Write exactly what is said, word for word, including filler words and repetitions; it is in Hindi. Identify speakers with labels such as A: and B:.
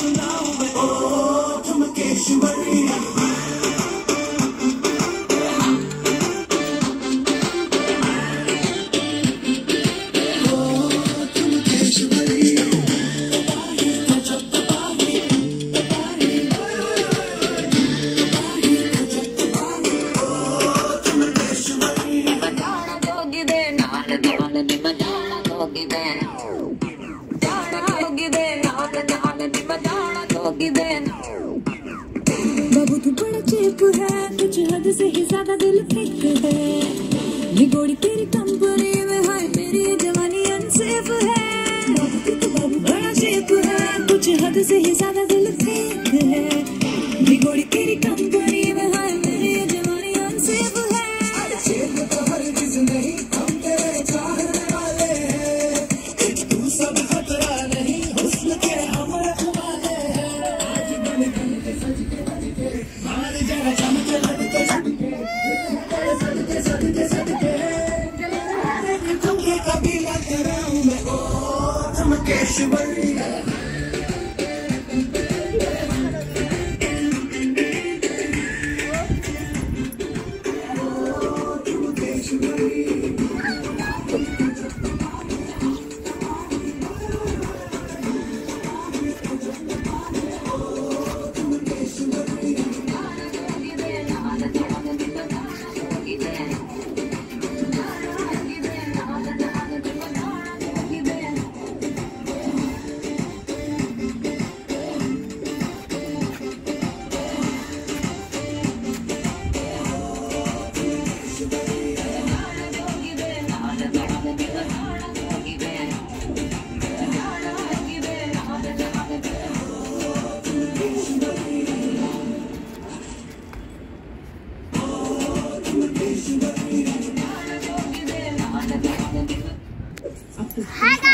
A: सुनाऊं मैं, ओ ठुमकेश्वरी।
B: बाबू तू बड़ा चेप है, कुछ हद से ही ज्यादा दिल फेंक है। ये गोरी तेरी कंपनी में है, मेरी जवानी अनसेफ है। बाबू तू तो बाबू बड़ा चेप है, कुछ हद से ही ज्यादा दिल फेंक है। ये गोरी तेरी कंपनी में है, मेरी जवानी अनसेफ है। अरे चेप तो हर चीज नहीं, हम तेरे चाहने वाले हैं। एक तू सब खतरा नहीं, हुस्न के हम रखवाले हैं। आज बन बन के सज के बज के मार जरा चमके लटके सटके सटके सटके सटके तुमके कबीला तेरा हूँ मैं, ओ ठुमकेश्वरी।
C: Hi guys!